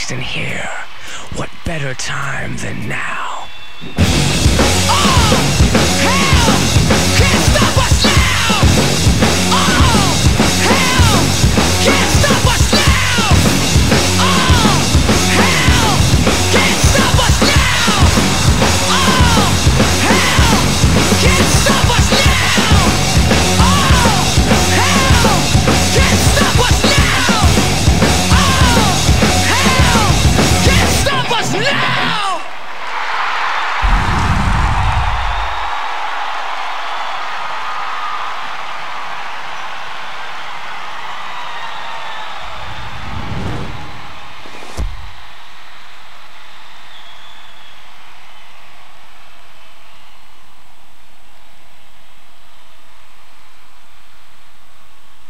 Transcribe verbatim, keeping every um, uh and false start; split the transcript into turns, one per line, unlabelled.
least in here. What better time than now?
Oh, hell can't stop us now. Oh, hell can't stop us now. Oh, hell can't stop us now. Oh, hell can't stop us now. Oh, hell can't stop us now. Oh, hell can't stop us now.